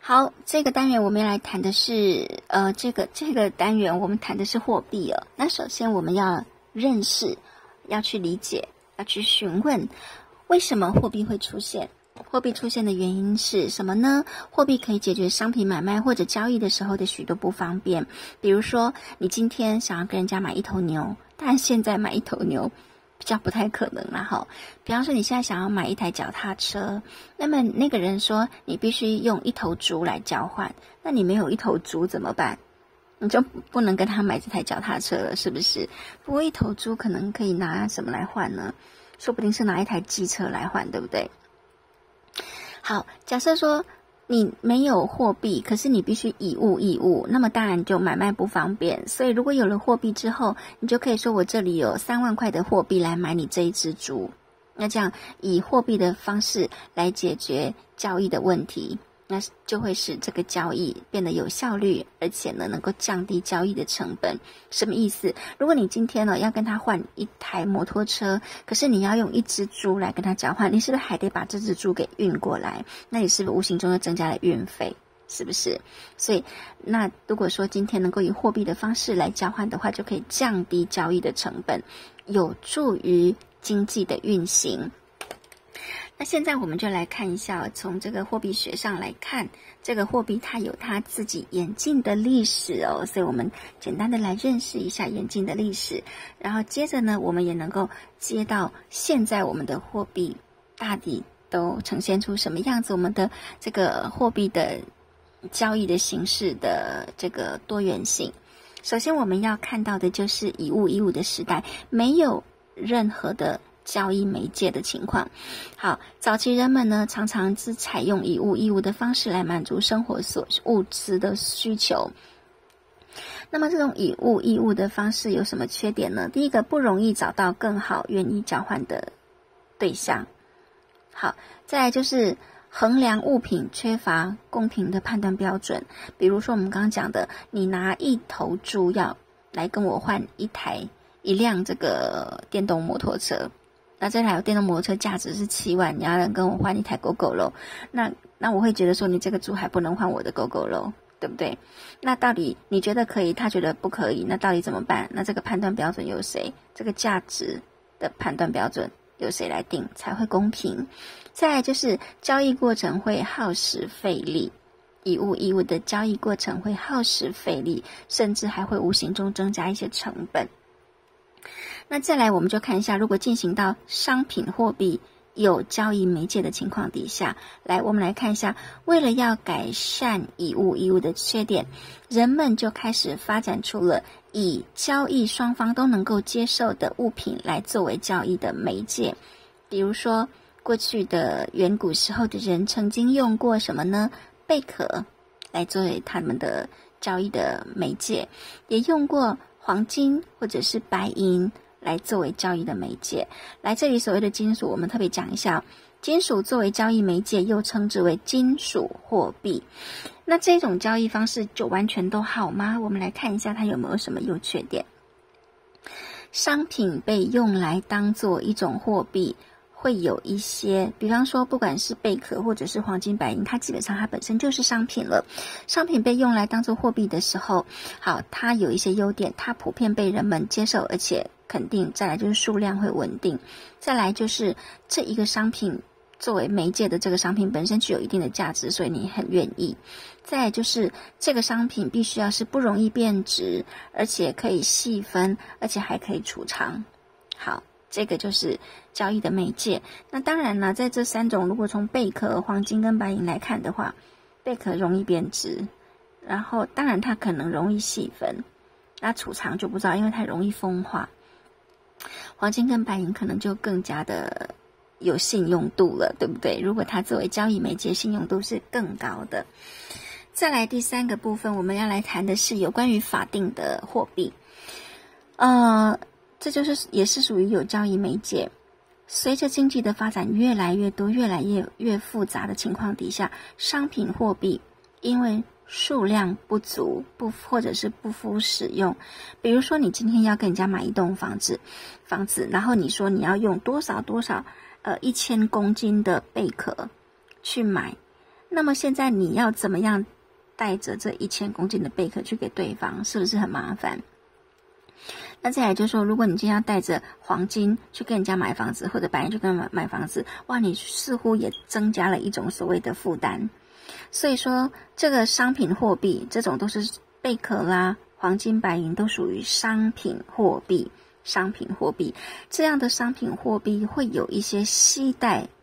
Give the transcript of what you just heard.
好，这个单元我们要来谈的是，这个单元我们谈的是货币哦。那首先我们要认识，要去理解，要去询问，为什么货币会出现？货币出现的原因是什么呢？货币可以解决商品买卖或者交易的时候的许多不方便。比如说，你今天想要跟人家买一头牛，但现在买一头牛比较不太可能啦哈。比方说你现在想要买一台脚踏车，那么那个人说你必须用一头猪来交换，那你没有一头猪怎么办？你就不能跟他买这台脚踏车了，是不是？不过一头猪可能可以拿什么来换呢？说不定是拿一台机车来换，对不对？好，假设说你没有货币，可是你必须以物易物，那么当然就买卖不方便。所以如果有了货币之后，你就可以说我这里有3万块的货币来买你这一只猪。那这样以货币的方式来解决交易的问题，那就会使这个交易变得有效率，而且呢能够降低交易的成本。什么意思？如果你今天呢要跟他换一台摩托车，可是你要用一只猪来跟他交换，你是不是还得把这只猪给运过来？那你是不是无形中又增加了运费？是不是？所以那如果说今天能够以货币的方式来交换的话，就可以降低交易的成本，有助于经济的运行。那现在我们就来看一下，从这个货币学上来看，这个货币它有它自己演进的历史哦，所以我们简单的来认识一下演进的历史，然后接着呢，我们也能够接到现在我们的货币大抵都呈现出什么样子，我们的这个货币的交易的形式的这个多元性。首先我们要看到的就是以物易物的时代，没有任何的交易媒介的情况。好，早期人们呢常常是采用以物易物的方式来满足生活物资的需求。那么这种以物易物的方式有什么缺点呢？第一个，不容易找到更好愿意交换的对象。好，再来就是衡量物品缺乏公平的判断标准。比如说我们刚刚讲的，你拿一头猪要来跟我换一辆这个电动摩托车，那这台电动摩托车价值是7万，你要人跟我换一台狗狗肉，那我会觉得说你这个猪还不能换我的狗狗肉，对不对？那到底你觉得可以，他觉得不可以，那到底怎么办？那这个判断标准由谁？这个价值的判断标准由谁来定才会公平？再来就是交易过程会耗时费力，以物易物的交易过程会耗时费力，甚至还会无形中增加一些成本。那再来我们就看一下，如果进行到商品货币有交易媒介的情况底下，我们来看一下，为了要改善以物易物的缺点，人们就开始发展出了以交易双方都能够接受的物品来作为交易的媒介。比如说过去的远古时候的人曾经用过什么呢？贝壳来作为他们的交易的媒介，也用过黄金或者是白银来作为交易的媒介。来这里所谓的金属，我们特别讲一下，金属作为交易媒介又称之为金属货币。那这种交易方式就完全都好吗？我们来看一下它有没有什么优缺点。商品被用来当做一种货币，会有一些，比方说不管是贝壳或者是黄金白银，它基本上它本身就是商品了。商品被用来当做货币的时候，好，它有一些优点，它普遍被人们接受而且肯定。再来就是数量会稳定，再来就是这一个商品作为媒介的这个商品本身具有一定的价值，所以你很愿意。再来就是这个商品必须要是不容易变质，而且可以细分，而且还可以储藏。好，这个就是交易的媒介。那当然了，在这3种，如果从贝壳、黄金跟白银来看的话，贝壳容易变质，然后当然它可能容易细分，那储藏就不知道，因为它容易风化。黄金跟白银可能就更加的有信用度了，对不对？如果它作为交易媒介，信用度是更高的。再来第3个部分，我们要来谈的是有关于法定的货币。这就是也是属于有交易媒介。随着经济的发展越来越多、越来越复杂的情况底下，商品货币因为数量不足或者是不敷使用，比如说你今天要跟人家买一栋房子，然后你说你要用多少1000公斤的贝壳去买， 那么现在你要怎么样带着这1000公斤的贝壳去给对方，是不是很麻烦？那再来就是说，如果你今天要带着黄金去跟人家买房子，或者白银去跟人家买房子，哇，你似乎也增加了一种所谓的负担。所以说，这个商品货币这种都是贝壳啦、黄金、白银都属于商品货币。商品货币这样的商品货币会有一些携带